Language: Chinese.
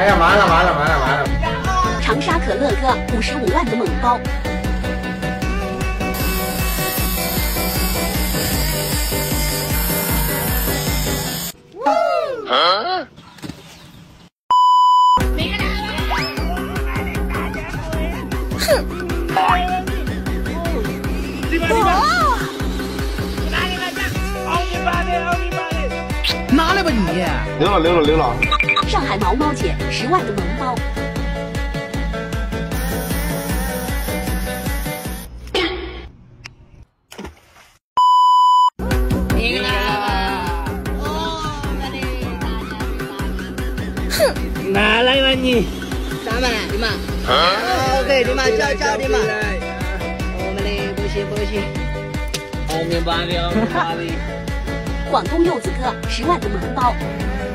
哎呀，完了！ 长沙可乐哥55万的猛包。 拿来吧你！ 领了。 上海毛毛姐10万的萌包。 拿来吧你 3万的嘛，OK的嘛，交的嘛。我们的不行。 后面八的。 广东柚子哥10万的萌包。